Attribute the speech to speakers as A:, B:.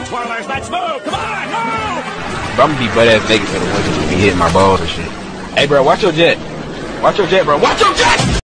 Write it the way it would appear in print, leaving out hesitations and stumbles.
A: Twirlers, let's move! Come on, move!
B: Bro, I'm gonna be butt ass naked for the winter to be hitting my balls and shit. Hey, bro, watch your jet. Watch your jet, bro. Watch your jet!